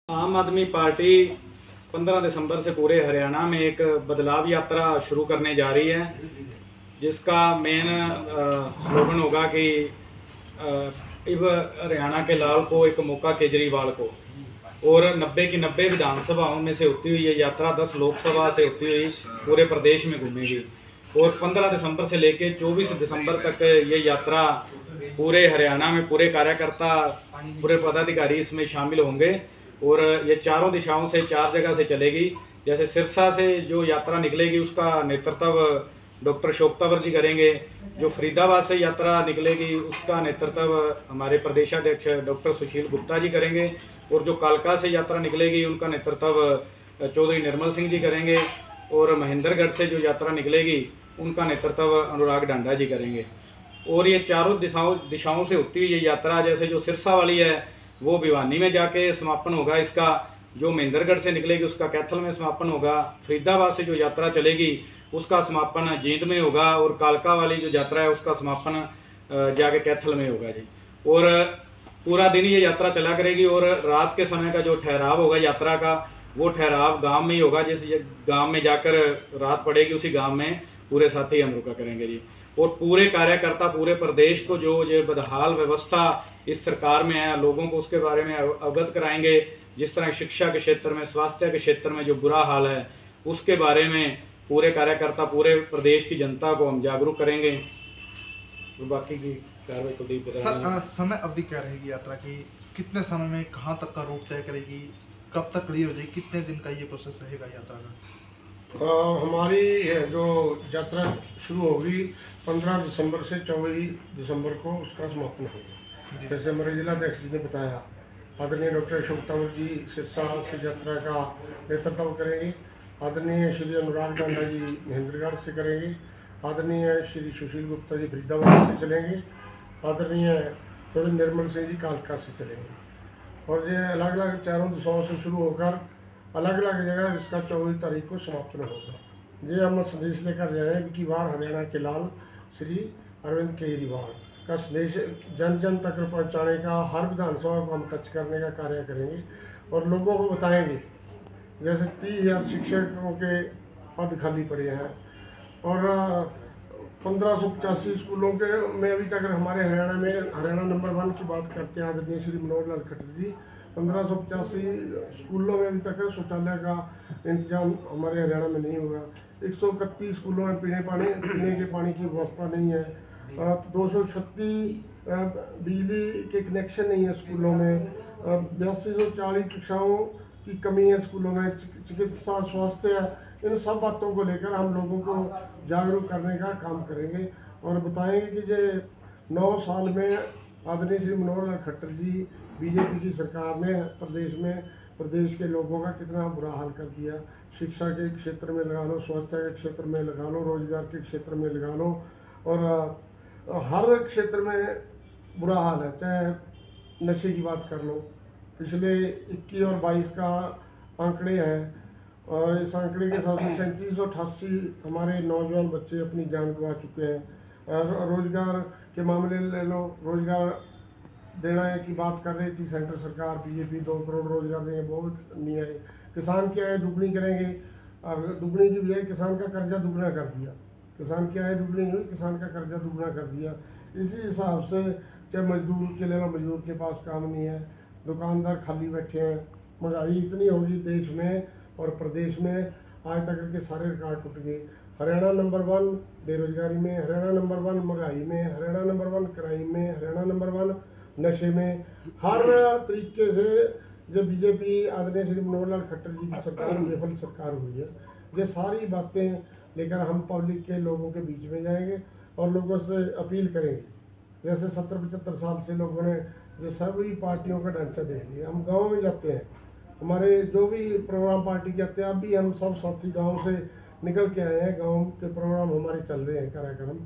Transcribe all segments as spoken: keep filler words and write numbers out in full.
आम आदमी पार्टी पंद्रह दिसंबर से पूरे हरियाणा में एक बदलाव यात्रा शुरू करने जा रही है, जिसका मेन स्लोगन होगा कि इब हरियाणा के लाल को एक मौका केजरीवाल को। और नब्बे की नब्बे विधानसभाओं में से होती हुई ये यात्रा दस लोकसभा से होती हुई पूरे प्रदेश में घूमेगी। और पंद्रह दिसंबर से लेकर चौबीस दिसंबर तक ये यात्रा पूरे हरियाणा में पूरे कार्यकर्ता, पूरे पदाधिकारी इसमें शामिल होंगे। और ये चारों दिशाओं से चार जगह से चलेगी। जैसे सिरसा से जो यात्रा निकलेगी उसका नेतृत्व डॉक्टर शोभतावर जी करेंगे। जो फरीदाबाद से यात्रा निकलेगी उसका नेतृत्व हमारे प्रदेशाध्यक्ष डॉक्टर सुशील गुप्ता जी करेंगे। और जो कालका से यात्रा निकलेगी उनका नेतृत्व चौधरी निर्मल सिंह जी करेंगे। और महेंद्रगढ़ से जो यात्रा निकलेगी उनका नेतृत्व अनुराग ढांडा जी करेंगे। और ये चारों दिशाओं दिशाओं से होती हुई ये यात्रा, जैसे जो सिरसा वाली है वो भिवानी में जाके समापन होगा इसका, जो महेंद्रगढ़ से निकलेगी उसका कैथल में समापन होगा, फरीदाबाद से जो यात्रा चलेगी उसका समापन जींद में होगा, और कालका वाली जो यात्रा है उसका समापन जाके कैथल में होगा जी। और पूरा दिन ये यात्रा चला करेगी। और रात के समय का जो ठहराव होगा यात्रा का, वो ठहराव गांव में ही होगा। जिस गांव में जाकर रात पड़ेगी उसी गांव में पूरे साथी हम रुका करेंगे जी। और पूरे कार्यकर्ता पूरे प्रदेश को जो ये बदहाल व्यवस्था इस सरकार में है, लोगों को उसके बारे में अवगत कराएंगे। जिस तरह शिक्षा के क्षेत्र में, स्वास्थ्य के क्षेत्र में जो बुरा हाल है उसके बारे में पूरे कार्यकर्ता पूरे प्रदेश की जनता को हम जागरूक करेंगे। तो बाकी की कार्रवाई को देख सर, समय अवधि क्या रहेगी यात्रा की? कितने समय में कहाँ तक का रूट तय करेगी? कब तक क्लियर हो जाएगी? कितने दिन का ये प्रोसेस रहेगा यात्रा का? आ, हमारी जो यात्रा शुरू होगी पंद्रह दिसंबर से चौबीस दिसंबर को उसका समापन होगा। जैसे हमारे जिलाध्यक्ष जी ने बताया, आदरणीय डॉक्टर शोभतावर जी सिरसा से यात्रा का नेतृत्व करेंगे। आदरणीय श्री अनुराग ढांडा जी महेंद्रगढ़ से करेंगे। आदरणीय श्री सुशील गुप्ता जी फरीदाबाद से चलेंगे। आदरणीय चौधरी निर्मल सिंह जी कालका से चलेंगे। और ये अलग अलग चारों दिशाओं से शुरू होकर अलग अलग जगह इसका चौबीस तारीख को समापन होगा। ये हम संदेश लेकर जाए हैं कि बार हरियाणा के लाल श्री अरविंद केजरीवाल का संदेश जन जन तक पहुंचाने का, हर विधानसभा को हम टच करने का कार्य करेंगे। और लोगों को बताएंगे जैसे तीस हजार शिक्षकों के पद खाली पड़े हैं और पंद्रह सौ पचासी स्कूलों के में अभी तक हमारे हरियाणा में, हरियाणा नंबर वन की बात करते हैं आदरणीय श्री मनोहर लाल खट्टर जी, पंद्रह सौ पचासी स्कूलों में अभी तक शौचालय का इंतजाम हमारे हरियाणा में नहीं हुआ। एक सौ इकतीस स्कूलों में पीने पानी पीने के पानी की व्यवस्था नहीं है। दो सौ छत्तीस बिजली के कनेक्शन नहीं है स्कूलों में। बयासी सौ चालीस कक्षाओं की कमी है स्कूलों में। चिकित्सा, स्वास्थ्य, इन सब बातों को लेकर हम लोगों को जागरूक करने का काम करेंगे और बताएंगे कि ये नौ साल में आदरणीय श्री मनोहर लाल खट्टर जी बीजेपी की सरकार ने प्रदेश में प्रदेश के लोगों का कितना बुरा हाल कर दिया। शिक्षा के क्षेत्र में लगा लो, स्वास्थ्य के क्षेत्र में लगा लो, रोजगार के क्षेत्र में लगा लो, और हर क्षेत्र में बुरा हाल है। चाहे नशे की बात कर लो, पिछले इक्कीस और बाईस का आंकड़े हैं और इस आंकड़े के साथ सैंतीस सौ अठासी हमारे नौजवान बच्चे अपनी जान गंवा चुके हैं। रोजगार के मामले ले लो, रोजगार देना की बात कर रही थी सेंट्रल सरकार बीजेपी, दो करोड़ रोजगार देंगे, बहुत नहीं आए। किसान की आय दुगनी करेंगे, दुगनी की बजाय किसान का कर्जा दुगना कर दिया। किसान की आय दुगनी हुई, किसान का कर्जा दुगना कर दिया। इसी हिसाब से चाहे मजदूर के ले लो, मजदूर के पास काम नहीं है, दुकानदार खाली बैठे हैं। महंगाई इतनी होगी देश में और प्रदेश में, आज तक के सारे रिकॉर्ड टूट गए। हरियाणा नंबर वन बेरोजगारी में, हरियाणा नंबर वन महंगाई में, हरियाणा नंबर वन क्राइम में, हरियाणा नंबर वन नशे में। हर तरीके से जो बीजेपी आदरणीय श्री मनोहर लाल खट्टर जी की सरकार विफल सरकार हुई है, ये सारी बातें लेकर हम पब्लिक के लोगों के बीच में जाएंगे और लोगों से अपील करेंगे। जैसे सत्तर पचहत्तर साल से लोगों ने जो सभी पार्टियों का ढांचा देख लिया, हम गाँव में जाते हैं, हमारे जो भी प्रोग्राम पार्टी के आते हैं, अब भी हम सब साथी गाँव से निकल के आए हैं। गाँव के प्रोग्राम हमारे चल रहे हैं, कार्यक्रम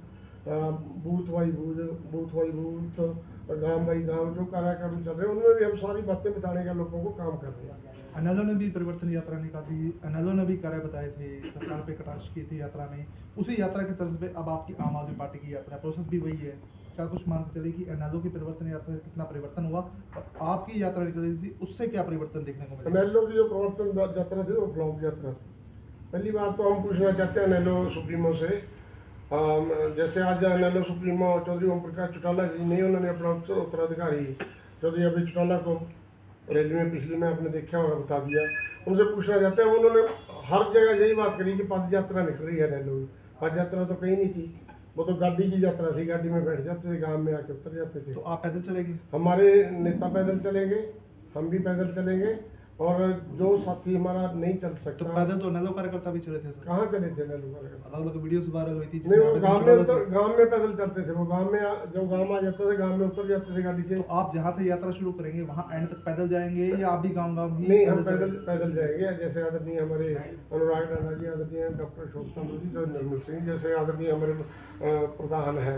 booth by booth booth by booth और गाँव बाई गाँव जो कार्यक्रम चल रहे हैं उनमें भी हम सारी बातें बताने का लोगों को काम कर रहे हैं। अनैलो ने भी परिवर्तन यात्रा निकाली, अनैलो ने भी कार्य बताए थे, सरकार पे कटाक्ष की थी यात्रा में। उसी यात्रा के तर्ज पे अब आपकी आम आदमी पार्टी की यात्रा प्रोसेस भी वही है। क्या कुछ मान के चले कि एनएलओ की परिवर्तन यात्रा से कितना परिवर्तन हुआ और आपकी यात्रा निकली थी उससे क्या परिवर्तन देखने को मिला? एनएलओ की जो प्रवर्तन यात्रा थी वो ब्लॉक यात्रा थी। पहली बात तो हम पूछना चाहते हैं एनएलओ सुप्रीमो से, अम, जैसे आज एनएलओ सुप्रीमो चौधरी ओम प्रकाश चौटाला जी नहीं, उन्होंने अपना उत्तराधिकारी चौधरी अभय चौटाला को रैली में पिछली में आपने देखा होगा बता दिया। उनसे पूछना चाहते हैं, उन्होंने हर जगह यही बात करी कि पद यात्रा निकल रही है एनएलओ की। पद यात्रा तो कहीं नहीं थी, वो तो गाड़ी की यात्रा थी, गाड़ी में बैठ जाते थे, गांव में आके उतर जाते थे। तो आप पैदल चलेंगे? हमारे नेता पैदल चलेंगे, हम भी पैदल चलेंगे, और जो साथी हमारा नहीं चल तो सकता। पैदल तो एनएलओ कार्यकर्ता भी चले थे सर? कहाँ चले थे एनएलओ कार्यकर्ता? अलग अलग वीडियोस वायरल हुई थी नहीं, वो जिसमें गांव आप में ऐसे उतर गांव में पैदल चलते थे। वो गांव में आ- जो गांव आ जाते थे, गांव में उतर जाते थे गाड़ी से। तो आप जहाँ से यात्रा शुरू करेंगे वहाँ एंड तक पैदल जाएंगे या आप भी गाँव गाँव ही नहीं, हम पैदल पैदल चलेंगे? पैदल जाएंगे। जैसे आदरणीय हमारे अनुराग राणा जी, आदरणीय डॉक्टर अशोक चंद्र जी, जो निर्मल सिंह, जैसे आदरणीय हमारे अ, प्रधान है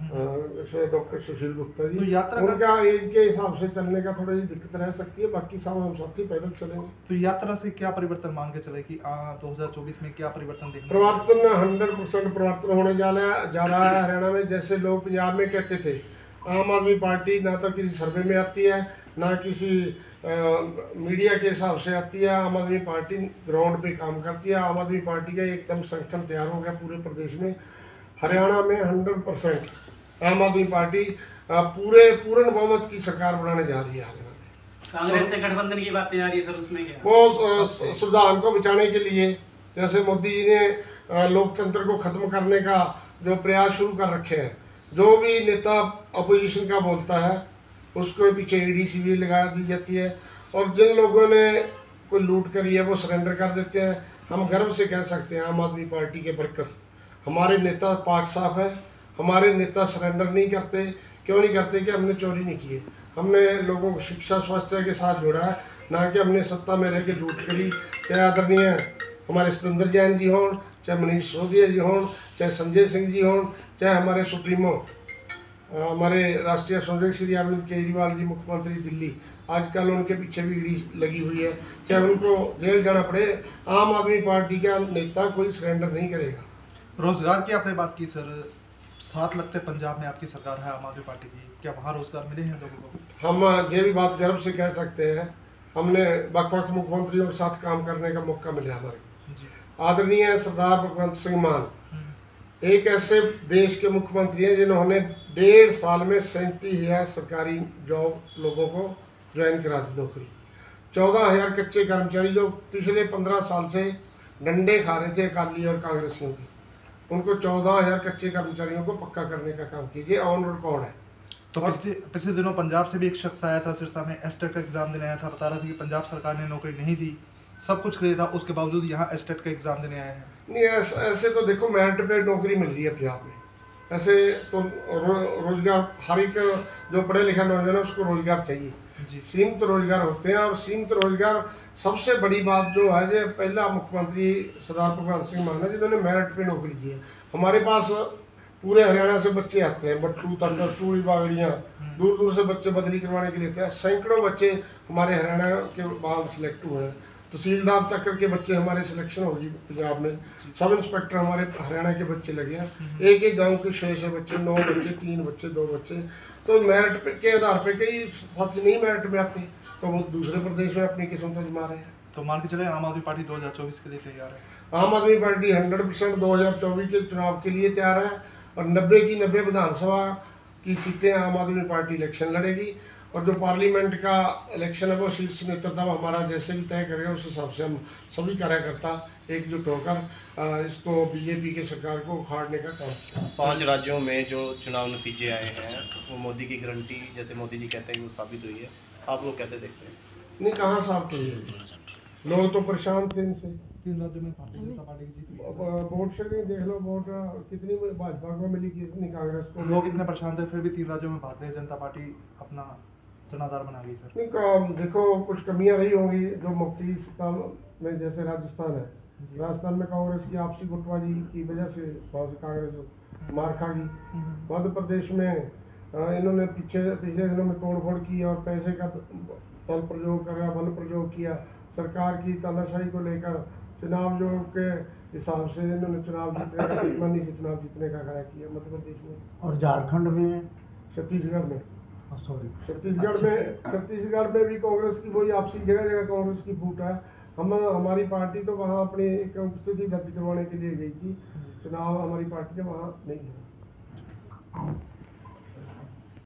डॉक्टर सुशील गुप्ता जी, तो यात्रा का- उनका एज के हिसाब से चलने का थोड़ी दिक्कत रह सकती है, बाकी सब हम साथी पैदल चलेंगे। तो यात्रा से क्या परिवर्तन मान के चले कि दो हजार चौबीस में क्या परिवर्तन देखने? परिवर्तन हंड्रेड परसेंट परिवर्तन होने जा रहा जा रहा है हरियाणा में। जैसे लोग पंजाब में कहते थे आम आदमी पार्टी ना तो किसी सर्वे में आती है, ना किसी आ, मीडिया के हिसाब से आती है। आम आदमी पार्टी ग्राउंड पे काम करती है। आम आदमी पार्टी का एकदम संगठन तैयार हो गया पूरे प्रदेश में। हरियाणा में हंड्रेड परसेंट आम आदमी पार्टी आ, पूरे पूर्ण बहुमत की सरकार बनाने जा रही है हरियाणा में। कांग्रेस से गठबंधन की बातें आ रही है सर, उसमें क्या? वो अ, संविधान को बचाने के लिए, जैसे मोदी जी ने अ, लोकतंत्र को खत्म करने का जो प्रयास शुरू कर रखे हैं, जो भी नेता अपोजिशन का बोलता है उसको पीछे ईडी सीबीआई लगा दी जाती है, और जिन लोगों ने कोई लूट करी है वो सरेंडर कर देते हैं। हम गर्व से कह सकते हैं आम आदमी पार्टी के वर्कर, हमारे नेता पाक साफ है, हमारे नेता सरेंडर नहीं करते। क्यों नहीं करते? कि हमने चोरी नहीं की है, हमने लोगों को शिक्षा स्वास्थ्य के साथ जोड़ा है, ना कि हमने सत्ता में रह के लूट करी। चाहे आदरणीय हमारे सतेंद्र जैन जी हों, चाहे मनीष सिसोदिया जी हों, चाहे संजय सिंह जी हों, चाहे हमारे सुप्रीमो हमारे राष्ट्रीय संयोजक श्री अरविंद केजरीवाल जी, मुख्यमंत्री दिल्ली, आजकल उनके पीछे भी ईडी लगी हुई है, चाहे उनको जेल जाना पड़े, आम आदमी पार्टी का नेता कोई सरेंडर नहीं करेगा। रोजगार की आपने बात की सर, सात लगते पंजाब में आपकी सरकार है आम आदमी पार्टी की, क्या वहाँ रोजगार मिले हैं लोगों को? हम ये भी बात गर्व से कह सकते हैं, हमने वक्त वक्त मुख्यमंत्रियों के साथ काम करने का मौका मिला हमारे। जी। आदरणीय सरदार भगवंत सिंह मान एक ऐसे देश के मुख्यमंत्री हैं जिन्होंने डेढ़ साल में सैंतीस हजार सरकारी जॉब लोगों को ज्वाइन करा दी नौकरी। चौदह हजार कच्चे कर्मचारी जो पिछले पंद्रह साल से डंडे खा रहे थे अकाली और कांग्रेसियों के, उनको चौदह हजार कच्चे कर्मचारियों को पक्का करने का काम कीजिए, ऑन रिकॉर्ड है। तो पिछले पिछले दिनों पंजाब से भी एक शख्स आया था सिरसा में, एस्टेट का एग्जाम देने आया था, बता रहा था कि पंजाब सरकार ने नौकरी नहीं दी, सब कुछ क्लियर था, उसके बावजूद यहाँ एस्टेट का एग्जाम देने आए हैं। नहीं, ऐसे ऐसे तो देखो मेरिट पे नौकरी मिल रही है पंजाब में। ऐसे तो रो, रोजगार हर एक जो पढ़े लिखा नौजवान है उसको रोजगार चाहिए। जी। सीमित रोजगार होते हैं, और सीमित रोजगार सबसे बड़ी बात जो है, जो पहला मुख्यमंत्री सरदार भगवंत सिंह मान है जिन्होंने मेरिट पे नौकरी दी है। हमारे पास पूरे हरियाणा से बच्चे आते हैं, बट्टू तंकर चूड़ी बागड़ियाँ, दूर दूर से बच्चे बदली करवाने के लिए आते हैं। सैकड़ों बच्चे हमारे हरियाणा के बाद सिलेक्ट हुए हैं। तहसीलदार तक के बच्चे हमारे सिलेक्शन होगी पंजाब में, सब इंस्पेक्टर हमारे हरियाणा के बच्चे लगे हैं। एक एक गांव के छः छः बच्चे, नौ बच्चे, तीन बच्चे, दो बच्चे। तो मेरिट पे के आधार पे कई साथी नहीं मेरिट में आते, तो वो दूसरे प्रदेश में अपनी किस्मत आजमा रहे हैं। तो मान के चले आम आदमी पार्टी दो हजार चौबीस के लिए तैयार है? आम आदमी पार्टी हंड्रेड परसेंट दो हजार चौबीस के चुनाव के लिए तैयार है, और नब्बे की नब्बे विधानसभा की सीटें आम आदमी पार्टी इलेक्शन लड़ेगी, और जो पार्लियामेंट का इलेक्शन है वो शीर्ष नेतृत्व हमारा जैसे भी तय करेगा उस हिसाब से हम सभी कार्यकर्ता एकजुट होकर इसको बीजेपी के सरकार को उखाड़ने का काम किया। पांच राज्यों में जो चुनाव नतीजे आए हैं वो मोदी की गारंटी, जैसे मोदी जी कहते हैं, वो साबित हुई है। आप लोग कैसे देखते हैं? नहीं, कहाँ साबित हुई है? लोग तो परेशान थे इनसे। तीन राज्यों में भारतीय जनता पार्टी की जीत हुई है। वोट से नहीं देख लो, वोट कितनी भाजपा को मिली, कितनी कांग्रेस को। लोग इतने परेशान थे, फिर भी तीन राज्यों में भारतीय जनता पार्टी अपना जनाधार बना गई सर। नहीं, का- देखो कुछ कमियां रही होंगी जो मुक्ति सत्ता में, जैसे राजस्थान है, राजस्थान में कांग्रेस की आपसी गुटबाजी की वजह से वहाँ से कांग्रेस मार खा गई। मध्य प्रदेश में अ, इन्होंने पीछे पिछले दिनों में तोड़फोड़ की और पैसे का बल प्रयोग करा, बल प्रयोग किया, सरकार की तानाशाही को लेकर चुनाव जो के हिसाब से इन्होंने चुनाव जीतने का बेईमानी से चुनाव जीतने का कार्य किया मध्य प्रदेश में। और झारखंड में, छत्तीसगढ़ में सॉरी छत्तीसगढ़ में छत्तीसगढ़ में भी कांग्रेस की वही आपसी जगह जगह कांग्रेस की फूट है। हम हमारी पार्टी तो वहाँ अपनी एक उपस्थिति दर्ज करवाने के लिए गई थी, चुनाव हमारी पार्टी ने वहाँ नहीं है।